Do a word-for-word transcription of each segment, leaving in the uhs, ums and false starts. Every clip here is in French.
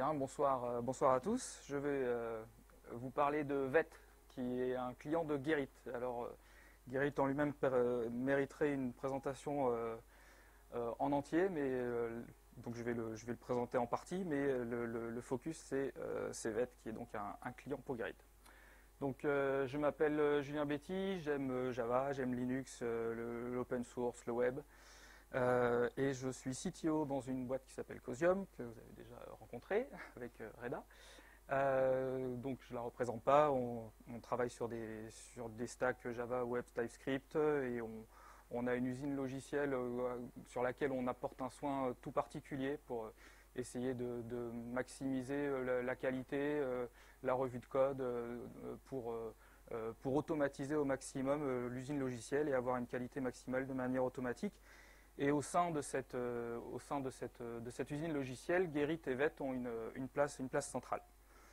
Bien, bonsoir, euh, bonsoir à tous. Je vais euh, vous parler de Veth, qui est un client de Gerrit. Alors, euh, Gerrit en lui-même euh, mériterait une présentation euh, euh, en entier, mais euh, donc je vais, le, je vais le présenter en partie, mais le, le, le focus c'est euh, Veth, qui est donc un, un client pour Gerrit. Donc, euh, je m'appelle Julien Betty, j'aime Java, j'aime Linux, euh, l'open source, le web. Euh, et je suis C T O dans une boîte qui s'appelle Cosium, que vous avez déjà rencontré avec euh, Reda. Euh, donc je ne la représente pas, on, on travaille sur des, sur des stacks Java, Web, TypeScript, et on, on a une usine logicielle euh, sur laquelle on apporte un soin tout particulier pour essayer de, de maximiser la, la qualité, euh, la revue de code, euh, pour, euh, pour automatiser au maximum euh, l'usine logicielle et avoir une qualité maximale de manière automatique. Et au sein de cette, euh, au sein de cette, de cette usine logicielle, Gerrit et Veth ont une, une, place, une place centrale.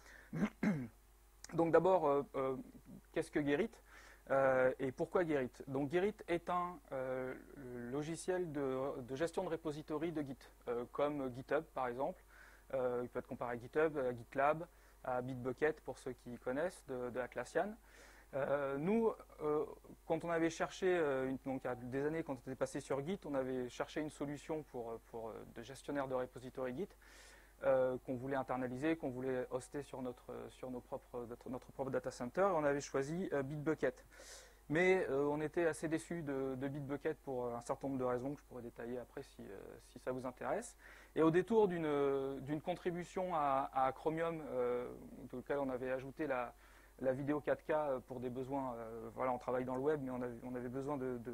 Donc d'abord, euh, euh, qu'est-ce que Gerrit euh, et pourquoi Gerrit? Donc Gerrit est un euh, logiciel de, de gestion de repository de Git, euh, comme GitHub par exemple. Euh, il peut être comparé à GitHub, à GitLab, à Bitbucket pour ceux qui connaissent, de, de Atlassian. Euh, nous, euh, quand on avait cherché, euh, une, donc il y a des années, quand on était passé sur Git, on avait cherché une solution pour, pour de gestionnaire de repository Git euh, qu'on voulait internaliser, qu'on voulait hoster sur notre, sur nos propres, notre, notre propre data center. Et on avait choisi euh, Bitbucket. Mais euh, on était assez déçus de, de Bitbucket pour un certain nombre de raisons que je pourrais détailler après si, euh, si ça vous intéresse. Et au détour d'une d'une contribution à, à Chromium, euh, dans lequel on avait ajouté la la vidéo quatre K pour des besoins, euh, voilà, on travaille dans le web, mais on avait, on avait besoin de, de,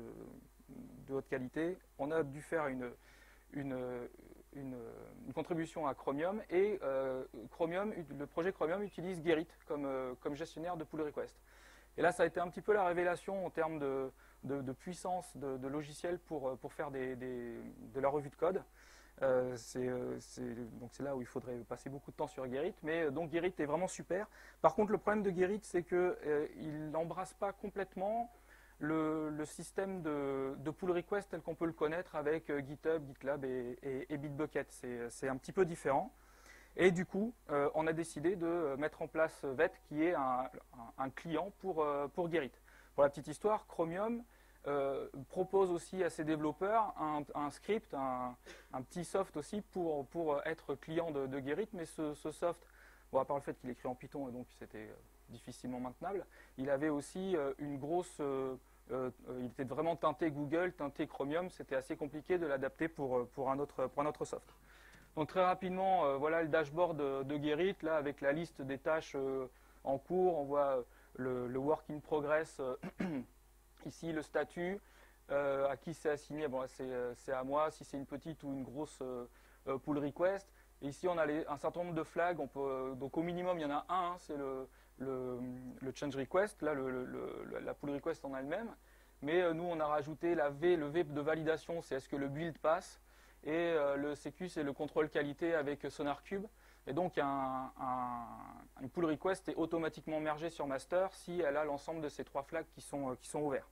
de haute qualité. On a dû faire une, une, une, une contribution à Chromium, et euh, Chromium, le projet Chromium utilise Gerrit comme, euh, comme gestionnaire de pull request. Et là, ça a été un petit peu la révélation en termes de, de, de puissance de, de logiciels pour, pour faire des, des, de la revue de code. Euh, c'est euh, là où il faudrait passer beaucoup de temps sur Gerrit, mais euh, donc Gerrit est vraiment super. Par contre, le problème de Gerrit, c'est qu'il euh, n'embrasse pas complètement le, le système de, de pull request tel qu'on peut le connaître avec euh, GitHub, GitLab et, et, et Bitbucket. C'est un petit peu différent. Et du coup, euh, on a décidé de mettre en place Veth, qui est un, un, un client pour, euh, pour Gerrit. Pour la petite histoire, Chromium Euh, propose aussi à ses développeurs un, un script, un, un petit soft aussi pour, pour être client de, de Gerrit, mais ce, ce soft, bon, à part le fait qu'il écrit en Python et donc c'était difficilement maintenable, il avait aussi euh, une grosse, euh, euh, il était vraiment teinté Google, teinté Chromium, c'était assez compliqué de l'adapter pour, pour, un autre, pour un autre soft. Donc très rapidement, euh, voilà le dashboard de, de Gerrit, là avec la liste des tâches euh, en cours, on voit le, le work in progress. Euh, Ici, le statut, euh, à qui c'est assigné, bon, c'est à moi, si c'est une petite ou une grosse euh, pull request. Et ici, on a les, un certain nombre de flags. On peut, donc, au minimum, il y en a un, hein, c'est le, le, le change request, là, le, le, la pull request en elle-même. Mais euh, nous, on a rajouté la V, le V de validation, c'est est-ce que le build passe. Et euh, le C Q, c'est le contrôle qualité avec SonarCube. Et donc, un, un, une pull request est automatiquement mergée sur master si elle a l'ensemble de ces trois flags qui sont, euh, qui sont ouverts.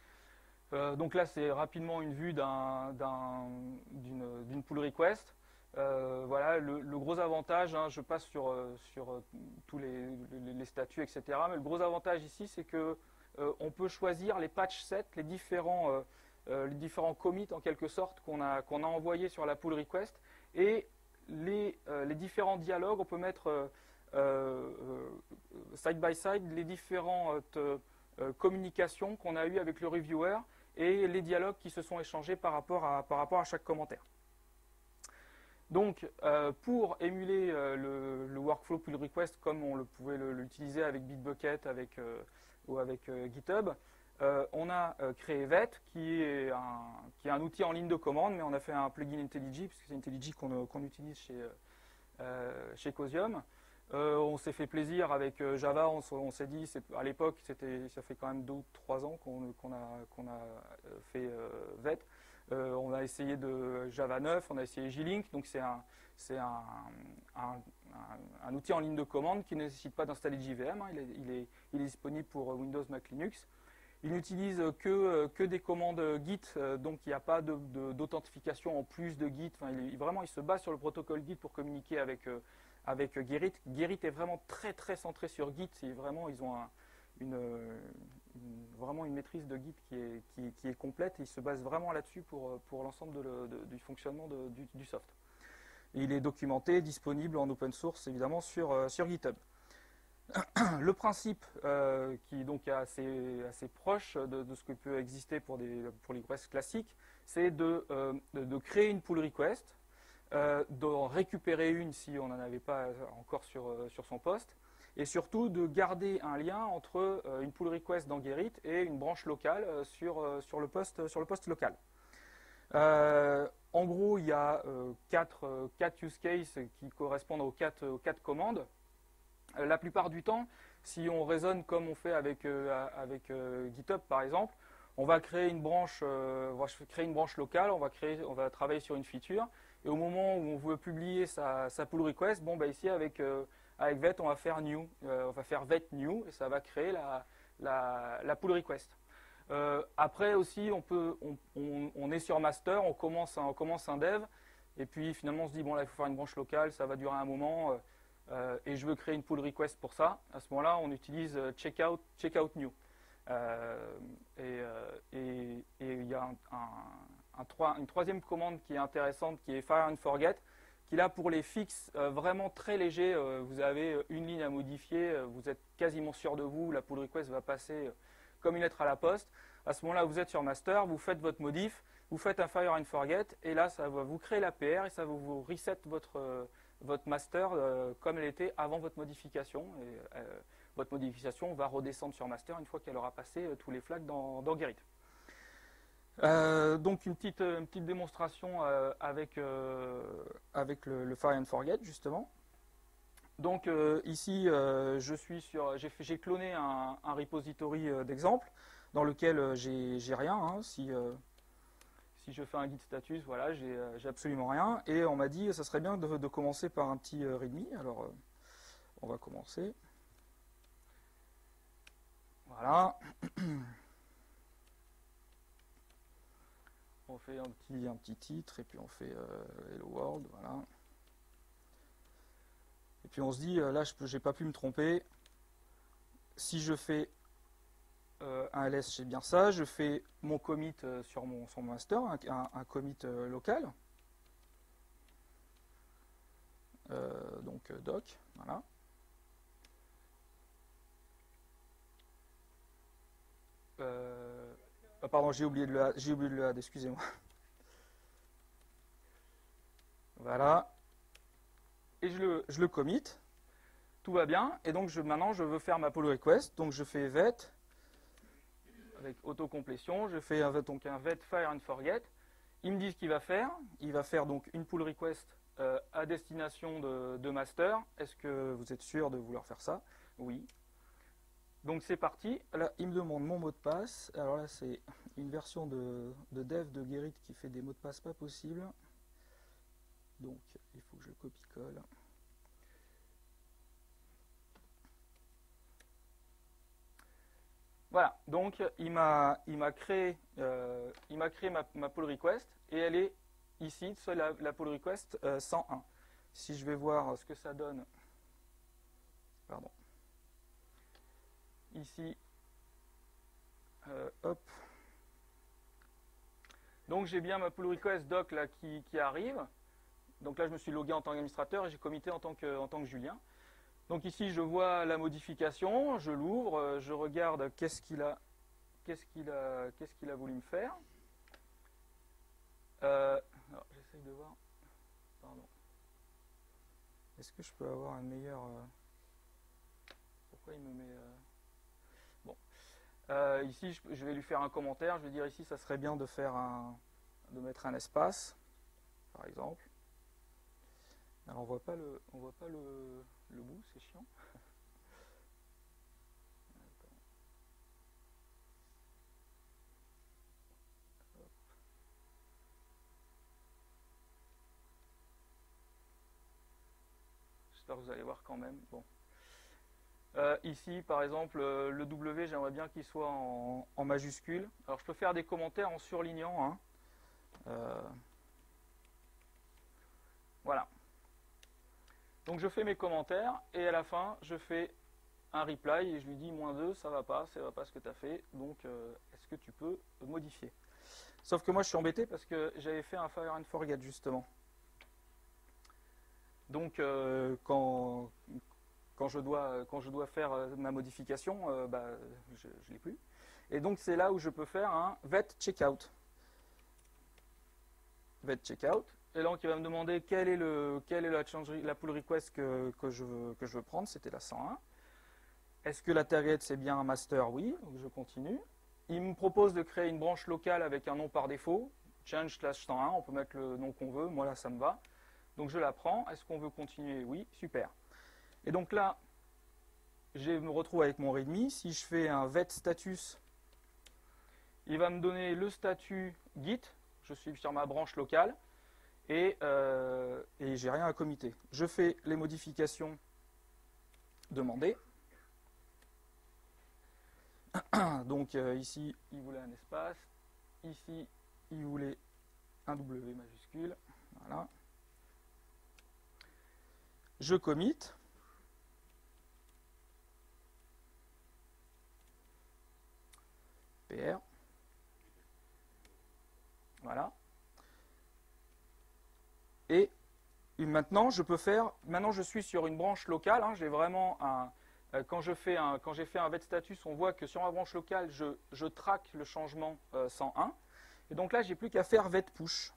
Euh, donc là, c'est rapidement une vue d'une un, pull request. Euh, voilà, le, le gros avantage, hein, je passe sur, sur tous les, les, les statuts, et cetera. Mais le gros avantage ici, c'est que euh, on peut choisir les patch sets, les différents, euh, euh, les différents commits en quelque sorte qu'on a, qu'on a envoyés sur la pull request, et les, euh, les différents dialogues. On peut mettre euh, euh, side by side les différentes euh, communications qu'on a eues avec le reviewer et les dialogues qui se sont échangés par rapport à, par rapport à chaque commentaire. Donc, euh, pour émuler euh, le, le workflow pull request comme on le pouvait l'utiliser avec Bitbucket avec, euh, ou avec euh, GitHub, euh, on a euh, créé Veth, qui est, un, qui est un outil en ligne de commande, mais on a fait un plugin IntelliJ, puisque c'est IntelliJ qu'on qu'on utilise chez, euh, chez Cosium. Euh, on s'est fait plaisir avec euh, Java, on, on s'est dit, à l'époque, ça fait quand même deux ou trois ans qu'on qu'on a, qu'on a fait euh, Veth. Euh, on a essayé de Java neuf, on a essayé J-Link, donc c'est un, un, un, un, un outil en ligne de commande qui ne nécessite pas d'installer J V M, hein, il, est, il, est, il est disponible pour Windows, Mac, Linux. Il n'utilise que, que des commandes Git, euh, donc il n'y a pas d'authentification en plus de Git. Enfin, il est, vraiment, il se base sur le protocole Git pour communiquer avec, euh, avec Gerrit. Gerrit est vraiment très très centré sur Git. C'est vraiment, ils ont un, une, une, vraiment une maîtrise de Git qui est, qui, qui est complète. Ils se basent vraiment là-dessus pour, pour l'ensemble de le, de, du fonctionnement de, du, du soft. Et il est documenté, disponible en open source évidemment sur, sur GitHub. Le principe euh, qui donc est assez, assez proche de, de ce qui peut exister pour, des, pour les requests classiques, c'est de, euh, de, de créer une pull request, euh, d'en récupérer une si on n'en avait pas encore sur, sur son poste, et surtout de garder un lien entre euh, une pull request dans Gerrit et une branche locale euh, sur, euh, sur, le poste, sur le poste local. Euh, en gros, il y a euh, quatre, euh, quatre use cases qui correspondent aux quatre, aux quatre commandes. Euh, la plupart du temps, si on raisonne comme on fait avec, euh, avec euh, GitHub par exemple, on va créer une branche, euh, on va créer une branche locale, on va, créer, on va travailler sur une feature, et au moment où on veut publier sa, sa pull request, bon, bah ici avec, euh, avec vet, on va faire new, euh, on va faire vet new, et ça va créer la, la, la pull request. Euh, après aussi, on, peut, on, on, on est sur master, on commence, un, on commence un dev, et puis finalement on se dit, bon là il faut faire une branche locale, ça va durer un moment, euh, euh, et je veux créer une pull request pour ça. À ce moment-là, on utilise checkout, checkout new. Euh, et il y a un, un, un trois, une troisième commande qui est intéressante, qui est fire and forget, qui là pour les fixes euh, vraiment très légers, euh, vous avez une ligne à modifier, euh, vous êtes quasiment sûr de vous, la pull request va passer euh, comme une lettre à la poste. À ce moment-là, vous êtes sur master, vous faites votre modif, vous faites un fire and forget, et là, ça va vous créer la P R et ça va vous reset votre, euh, votre master euh, comme elle était avant votre modification. Et, euh, votre modification va redescendre sur master une fois qu'elle aura passé euh, tous les flags dans, dans Gerrit. Euh, donc une petite, une petite démonstration euh, avec, euh, avec le, le fire and forget justement. Donc euh, ici, euh, je suis sur, j'ai cloné un, un repository euh, d'exemple dans lequel euh, j'ai rien. Hein, si, euh, si je fais un git status, voilà, j'ai euh, absolument rien. Et on m'a dit que ça serait bien de, de commencer par un petit euh, readme. Alors, euh, on va commencer. Voilà. On fait un petit, un petit titre et puis on fait euh, Hello World. Voilà. Et puis on se dit, là, je n'ai pas pu me tromper. Si je fais euh, un L S, j'ai bien ça. Je fais mon commit euh, sur, mon, sur mon master, un, un, un commit euh, local. Euh, donc doc, voilà. Euh, oh, pardon, j'ai oublié de le j'ai oublié de le add, excusez-moi. Voilà. Et je le, je le commit. Tout va bien. Et donc je, maintenant, je veux faire ma pull request. Donc je fais vet avec autocomplétion. Je fais un, donc un vet fire and forget. Il me dit ce qu'il va faire. Il va faire donc une pull request euh, à destination de, de master. Est-ce que vous êtes sûr de vouloir faire ça? Oui. Donc c'est parti. Là, il me demande mon mot de passe. Alors là, c'est une version de, de dev de Gerrit qui fait des mots de passe pas possibles. Donc il faut que je copie-colle. Voilà, donc il m'a créé, euh, il m'a créé ma, ma pull request et elle est ici, c'est la, la pull request euh, cent un. Si je vais voir ce que ça donne, pardon, ici, euh, hop, donc j'ai bien ma pull request doc là qui, qui arrive. Donc là je me suis logué en tant qu'administrateur et j'ai commité en tant que, en tant que Julien. Donc ici, je vois la modification, je l'ouvre, je regarde qu'est-ce qu'il a, qu'est-ce qu'il a, qu'est-ce qu'il a voulu me faire. Euh, J'essaye de voir. Pardon. Est-ce que je peux avoir un meilleur... Euh, pourquoi il me met... Euh, bon. Euh, ici, je, je vais lui faire un commentaire. Je vais dire ici, ça serait bien de faire un, de mettre un espace, par exemple. Alors on voit pas le, on voit pas le, le bout, c'est chiant. J'espère que vous allez voir quand même. Bon. Euh, ici, par exemple, le W, j'aimerais bien qu'il soit en, en majuscule. Alors je peux faire des commentaires en surlignant. Hein. Euh, voilà. Donc je fais mes commentaires et à la fin je fais un reply et je lui dis moins deux, ça va pas, ça va pas ce que tu as fait, donc euh, est-ce que tu peux modifier? Sauf que moi je suis embêté parce que j'avais fait un fire and forget justement. Donc euh, quand, quand, je dois, quand je dois faire ma modification, euh, bah, je ne l'ai plus. Et donc c'est là où je peux faire un vet checkout. Vet checkout. Et donc il va me demander quelle est, le, quelle est la, change, la pull request que, que, je veux, que je veux prendre, c'était la cent un. Est-ce que la target c'est bien un master? Oui, donc je continue. Il me propose de créer une branche locale avec un nom par défaut, change slash cent un, on peut mettre le nom qu'on veut, moi là ça me va. Donc je la prends, est-ce qu'on veut continuer? Oui, super. Et donc là, je me retrouve avec mon readme, si je fais un vet status, il va me donner le statut Git, je suis sur ma branche locale, et, euh, et j'ai rien à committer. Je fais les modifications demandées. Donc euh, ici, il voulait un espace, ici, il voulait un W majuscule, voilà. Je commit. P R. Voilà. Et maintenant, je peux faire. Maintenant, je suis sur une branche locale. Hein, j'ai vraiment un. Euh, quand je fais un, quand j'ai fait un vet status, on voit que sur ma branche locale, je, je traque le changement euh, cent un. Et donc là, j'ai plus qu'à faire vet push.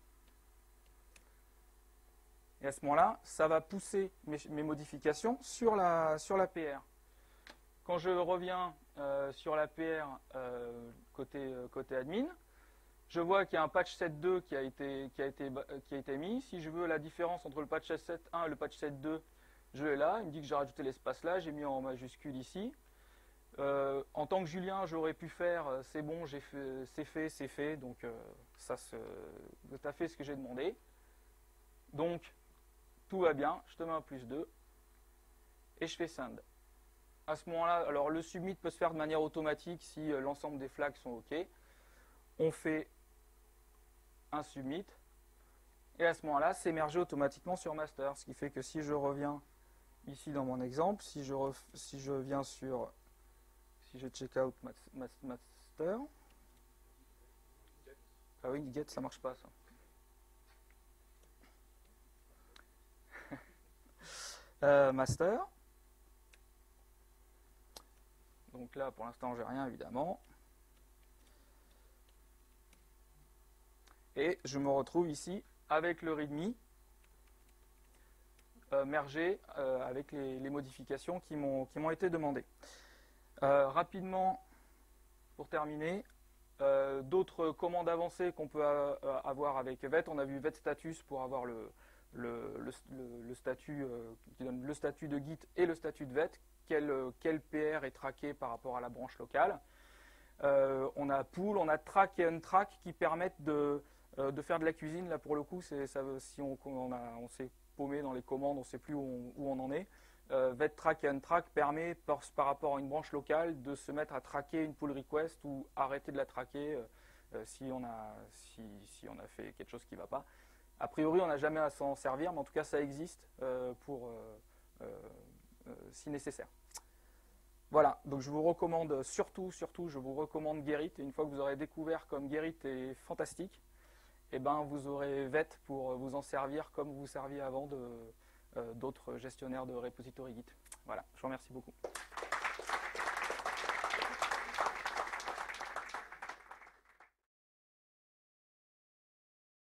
Et à ce moment-là, ça va pousser mes, mes modifications sur la, sur la P R. Quand je reviens euh, sur la P R euh, côté, euh, côté admin, je vois qu'il y a un patch sept point deux qui a été, qui a été, qui a été mis. Si je veux la différence entre le patch sept point un et le patch sept point deux, je l'ai là. Il me dit que j'ai rajouté l'espace là, j'ai mis en majuscule ici. Euh, en tant que Julien, j'aurais pu faire euh, c'est bon, j'ai fait, c'est fait, c'est fait. Donc euh, ça, tu as fait ce que j'ai demandé. Donc tout va bien, je te mets un plus deux et je fais send. À ce moment-là, alors le submit peut se faire de manière automatique si euh, l'ensemble des flags sont OK. On fait un submit et à ce moment-là, c'est mergé automatiquement sur master. Ce qui fait que si je reviens ici dans mon exemple, si je, ref, si je viens sur, si je check out master, ah oui, get, ça marche pas ça. euh, master. Donc là, pour l'instant, j'ai rien évidemment. Et je me retrouve ici avec le readme euh, mergé euh, avec les, les modifications qui m'ont qui m'ont été demandées. Euh, rapidement, pour terminer, euh, d'autres commandes avancées qu'on peut a, avoir avec vet. On a vu vet status pour avoir le, le, le, le statut euh, qui donne le statut de Git et le statut de vet. Quel, quel P R est traqué par rapport à la branche locale. Euh, on a pull, on a track et untrack qui permettent de, euh, de faire de la cuisine. Là, pour le coup, ça, si on, on, a, on s'est paumé dans les commandes, on ne sait plus où on, où on en est. Euh, vet track et untrack permet, par, par rapport à une branche locale, de se mettre à traquer une pull request ou arrêter de la traquer euh, si, on a, si, si on a fait quelque chose qui ne va pas. A priori, on n'a jamais à s'en servir, mais en tout cas, ça existe euh, pour... Euh, euh, Euh, si nécessaire. Voilà, donc je vous recommande surtout, surtout, je vous recommande Gerrit. Et une fois que vous aurez découvert comme Gerrit est fantastique, et eh ben vous aurez vet pour vous en servir comme vous serviez avant de, euh, d'autres gestionnaires de repository Git. Voilà, je vous remercie beaucoup.